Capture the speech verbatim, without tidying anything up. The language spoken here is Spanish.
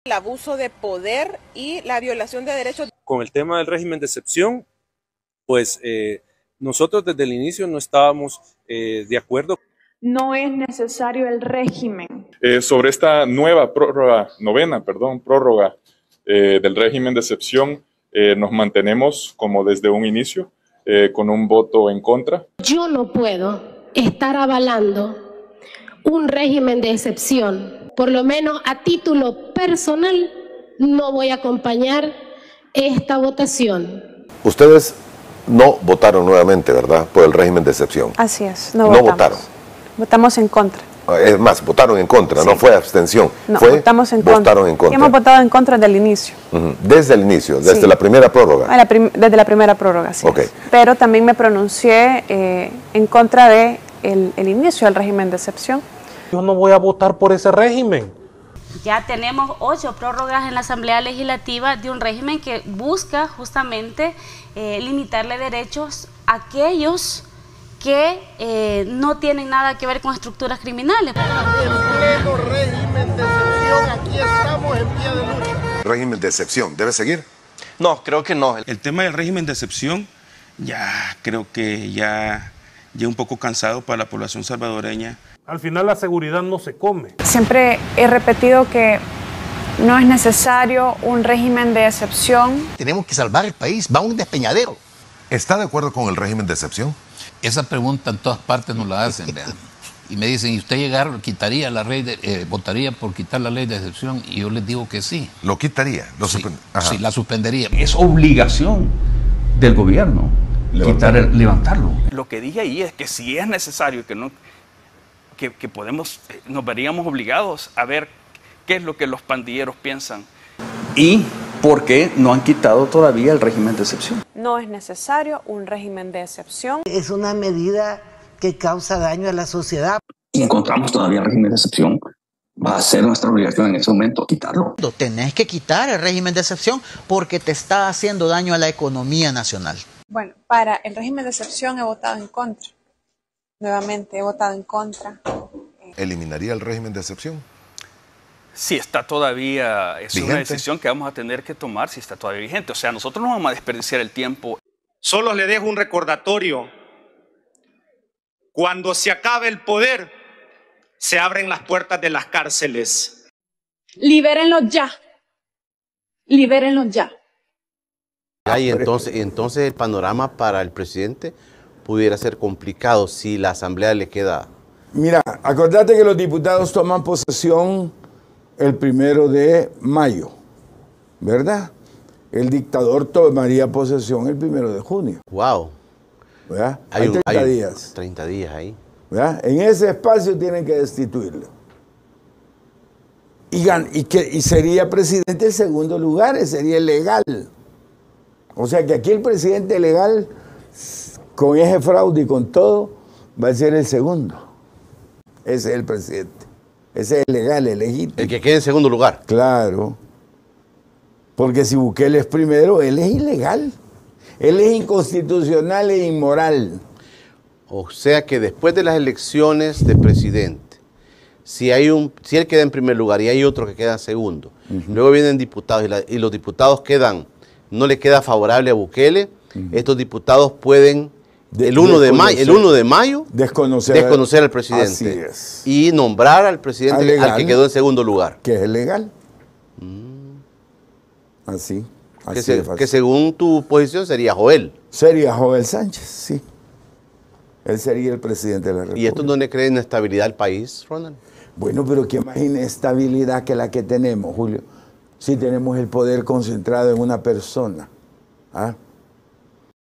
El abuso de poder y la violación de derechos. Con el tema del régimen de excepción, pues eh, nosotros desde el inicio no estábamos eh, de acuerdo. No es necesario el régimen. Eh, sobre esta nueva prórroga, novena, perdón, prórroga eh, del régimen de excepción, eh, nos mantenemos como desde un inicio, eh, con un voto en contra. Yo no puedo estar avalando un régimen de excepción. Por lo menos a título personal, no voy a acompañar esta votación. Ustedes no votaron nuevamente, ¿verdad?, por el régimen de excepción. Así es, no, no votamos. votaron. Votamos en contra. Es más, votaron en contra, sí. No fue abstención. No, fue, votamos en contra. Votaron en contra. Y hemos votado en contra desde el inicio. Uh-huh. Desde el inicio, desde sí. la primera prórroga. La prim desde la primera prórroga, sí. Okay. Pero también me pronuncié eh, en contra de el, el inicio del régimen de excepción. Yo no voy a votar por ese régimen. Ya tenemos ocho prórrogas en la Asamblea Legislativa de un régimen que busca justamente eh, limitarle derechos a aquellos que eh, no tienen nada que ver con estructuras criminales. En pleno régimen de excepción, aquí estamos en pie de lucha. ¿Régimen de excepción debe seguir? No, creo que no. El tema del régimen de excepción ya creo que ya, ya un poco cansado para la población salvadoreña. Al final la seguridad no se come. Siempre he repetido que no es necesario un régimen de excepción. Tenemos que salvar el país, va a un despeñadero. ¿Está de acuerdo con el régimen de excepción? Esa pregunta en todas partes nos la hacen, vean. Y me dicen, ¿y usted llegar, quitaría la ley, de, eh, votaría por quitar la ley de excepción? Y yo les digo que sí. ¿Lo quitaría? Lo sí, sí, la suspendería. Es obligación del gobierno quitar el, levantarlo. Lo que dije ahí es que si es necesario, que no... Que, que podemos, nos veríamos obligados a ver qué es lo que los pandilleros piensan. ¿Y por qué no han quitado todavía el régimen de excepción? No es necesario un régimen de excepción. Es una medida que causa daño a la sociedad. Si encontramos todavía el régimen de excepción, va a ser nuestra obligación en ese momento quitarlo. Tenés que quitar el régimen de excepción porque te está haciendo daño a la economía nacional. Bueno, para el régimen de excepción he votado en contra. Nuevamente he votado en contra. ¿Eliminaría el régimen de excepción? Sí, está todavía, es ¿Vigente? Una decisión que vamos a tener que tomar si está todavía vigente. O sea, nosotros no vamos a desperdiciar el tiempo. Solo le dejo un recordatorio. Cuando se acabe el poder, se abren las puertas de las cárceles. Libérenlos ya. Libérenlos ya. Ah, y entonces, entonces el panorama para el presidente pudiera ser complicado si la asamblea le queda. Mira, acordate que los diputados toman posesión el primero de mayo, ¿verdad? El dictador tomaría posesión el primero de junio. Wow. ¿Verdad? Hay, hay un, treinta hay días. treinta días ahí. ¿Verdad? En ese espacio tienen que destituirlo. Y, gan y, que, y sería presidente en segundo lugar, sería legal. O sea que aquí el presidente legal, con ese fraude y con todo, va a ser el segundo. Ese es el presidente. Ese es el legal, el legítimo. El que quede en segundo lugar. Claro. Porque si Bukele es primero, él es ilegal. Él es inconstitucional e inmoral. O sea que después de las elecciones de presidente, si hay un, si él queda en primer lugar y hay otro que queda en segundo, uh-huh. luego vienen diputados y, la, y los diputados quedan, no le queda favorable a Bukele, uh-huh. estos diputados pueden de, el, uno de mayo, el uno de mayo desconocer, desconocer al presidente es. y nombrar al presidente al, legal, al que quedó en segundo lugar. Que es legal. Mm. Así. así que, se, que según tu posición sería Joel. Sería Joel Sánchez, sí. Él sería el presidente de la República. ¿Y esto no le crea inestabilidad al país, Ronald? Bueno, pero qué más inestabilidad que la que tenemos, Julio. Si tenemos el poder concentrado en una persona. ¿Ah?